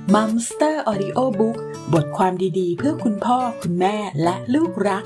มัมสเตอร์ออดิโอบุ๊กบทความดีๆเพื่อคุณพ่อคุณแม่และลูกรัก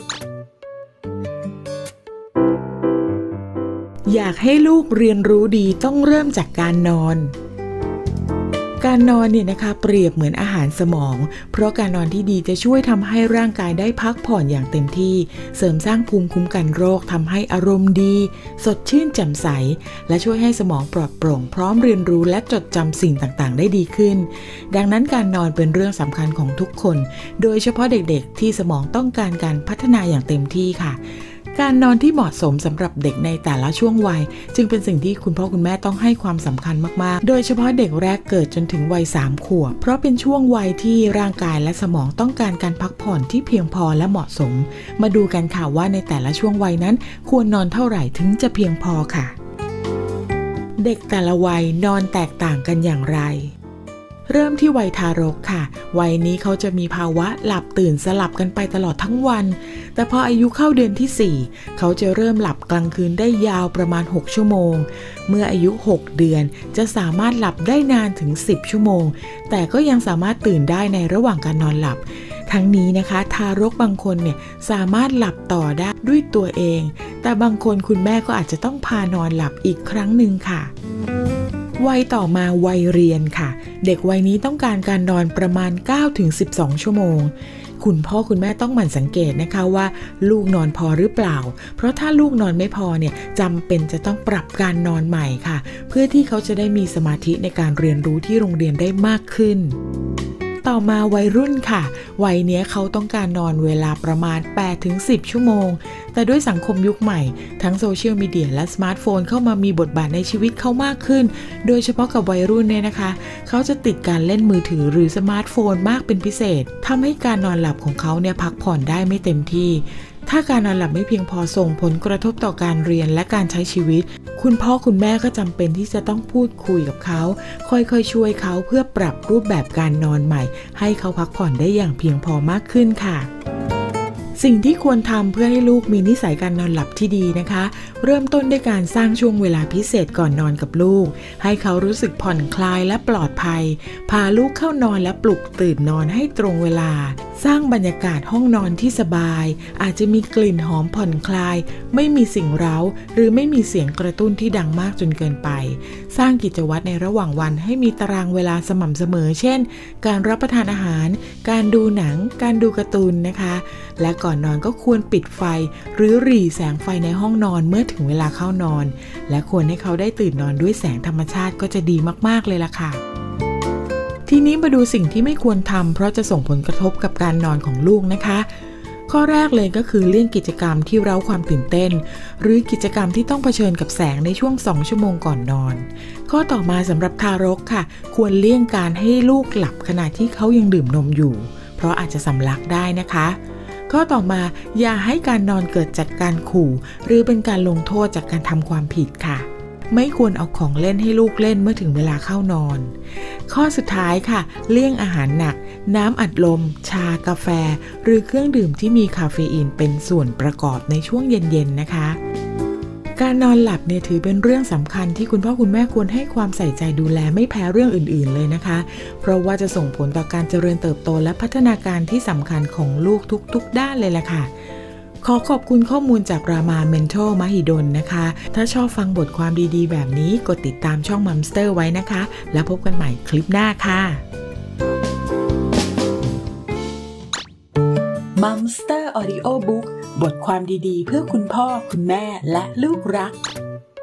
อยากให้ลูกเรียนรู้ดีต้องเริ่มจากการนอนการนอนเนี่ยนะคะเปรียบเหมือนอาหารสมองเพราะการนอนที่ดีจะช่วยทำให้ร่างกายได้พักผ่อนอย่างเต็มที่เสริมสร้างภูมิคุ้มกันโรคทำให้อารมณ์ดีสดชื่นแจ่มใสและช่วยให้สมองปลอดโปร่งพร้อมเรียนรู้และจดจำสิ่งต่างๆได้ดีขึ้นดังนั้นการนอนเป็นเรื่องสำคัญของทุกคนโดยเฉพาะเด็กๆที่สมองต้องการการพัฒนาอย่างเต็มที่ค่ะการนอนที่เหมาะสมสำหรับเด็กในแต่ละช่วงวัยจึงเป็นสิ่งที่คุณพ่อคุณแม่ต้องให้ความสำคัญมากๆโดยเฉพาะเด็กแรกเกิดจนถึงวัย3 ขวบเพราะเป็นช่วงวัยที่ร่างกายและสมองต้องการการพักผ่อนที่เพียงพอและเหมาะสมมาดูกันค่ะว่าในแต่ละช่วงวัยนั้นควรนอนเท่าไหร่ถึงจะเพียงพอค่ะเด็กแต่ละวัยนอนแตกต่างกันอย่างไรเริ่มที่วัยทารกค่ะวัยนี้เขาจะมีภาวะหลับตื่นสลับกันไปตลอดทั้งวันแต่พออายุเข้าเดือนที่4เขาจะเริ่มหลับกลางคืนได้ยาวประมาณ6 ชั่วโมงเมื่ออายุ6 เดือนจะสามารถหลับได้นานถึง10 ชั่วโมงแต่ก็ยังสามารถตื่นได้ในระหว่างการนอนหลับทั้งนี้นะคะทารกบางคนเนี่ยสามารถหลับต่อได้ด้วยตัวเองแต่บางคนคุณแม่ก็อาจจะต้องพานอนหลับอีกครั้งหนึ่งค่ะวัยต่อมาวัยเรียนค่ะเด็กวัยนี้ต้องการการนอนประมาณ 9-12 ชั่วโมงคุณพ่อคุณแม่ต้องหมั่นสังเกตนะคะว่าลูกนอนพอหรือเปล่าเพราะถ้าลูกนอนไม่พอเนี่ยจำเป็นจะต้องปรับการนอนใหม่ค่ะเพื่อที่เขาจะได้มีสมาธิในการเรียนรู้ที่โรงเรียนได้มากขึ้นต่อมาวัยรุ่นค่ะวัยนี้เขาต้องการนอนเวลาประมาณ 8-10 ชั่วโมงแต่ด้วยสังคมยุคใหม่ทั้งโซเชียลมีเดียและสมาร์ทโฟนเข้ามามีบทบาทในชีวิตเขามากขึ้นโดยเฉพาะกับวัยรุ่นเนี่ยนะคะเขาจะติดการเล่นมือถือหรือสมาร์ทโฟนมากเป็นพิเศษทำให้การนอนหลับของเขาเนี่ยพักผ่อนได้ไม่เต็มที่ถ้าการนอนหลับไม่เพียงพอส่งผลกระทบต่อการเรียนและการใช้ชีวิตคุณพ่อคุณแม่ก็จำเป็นที่จะต้องพูดคุยกับเขาค่อยๆช่วยเขาเพื่อปรับรูปแบบการนอนใหม่ให้เขาพักผ่อนได้อย่างเพียงพอมากขึ้นค่ะสิ่งที่ควรทำเพื่อให้ลูกมีนิสัยการนอนหลับที่ดีนะคะเริ่มต้นด้วยการสร้างช่วงเวลาพิเศษก่อนนอนกับลูกให้เขารู้สึกผ่อนคลายและปลอดภัยพาลูกเข้านอนและปลุกตื่นนอนให้ตรงเวลาสร้างบรรยากาศห้องนอนที่สบายอาจจะมีกลิ่นหอมผ่อนคลายไม่มีสิ่งเร้าหรือไม่มีเสียงกระตุ้นที่ดังมากจนเกินไปสร้างกิจวัตรในระหว่างวันให้มีตารางเวลาสม่ำเสมอเช่นการรับประทานอาหารการดูหนังการดูการ์ตูนนะคะและก่อนนอนก็ควรปิดไฟหรือหรี่แสงไฟในห้องนอนเมื่อถึงเวลาเข้านอนและควรให้เขาได้ตื่นนอนด้วยแสงธรรมชาติก็จะดีมากๆเลยล่ะค่ะทีนี้มาดูสิ่งที่ไม่ควรทำเพราะจะส่งผลกระทบกับการนอนของลูกนะคะข้อแรกเลยก็คือเลี่ยงกิจกรรมที่เร้าความตื่นเต้นหรือกิจกรรมที่ต้องเผชิญกับแสงในช่วง2 ชั่วโมงก่อนนอนข้อต่อมาสำหรับทารกค่ะควรเลี่ยงการให้ลูกหลับขณะที่เขายังดื่มนมอยู่เพราะอาจจะสำลักได้นะคะข้อต่อมาอย่าให้การนอนเกิดจากการขู่หรือเป็นการลงโทษจากการทำความผิดค่ะไม่ควรเอาของเล่นให้ลูกเล่นเมื่อถึงเวลาเข้านอนข้อสุดท้ายค่ะเลี่ยงอาหารหนักน้ำอัดลมชากาแฟหรือเครื่องดื่มที่มีคาเฟอีนเป็นส่วนประกอบในช่วงเย็นๆนะคะการนอนหลับเนี่ยถือเป็นเรื่องสำคัญที่คุณพ่อคุณแม่ควรให้ความใส่ใจดูแลไม่แพ้เรื่องอื่นๆเลยนะคะเพราะว่าจะส่งผลต่อการเจริญเติบโตและพัฒนาการที่สำคัญของลูกทุกๆด้านเลยล่ะค่ะขอขอบคุณข้อมูลจากรามาเมนทัลมหิดลนะคะถ้าชอบฟังบทความดีๆแบบนี้กดติดตามช่องมัมสเตอร์ไว้นะคะแล้วพบกันใหม่คลิปหน้าค่ะมัมสเตอร์ออดิโอบุ๊กบทความดีๆเพื่อคุณพ่อคุณแม่และลูกรัก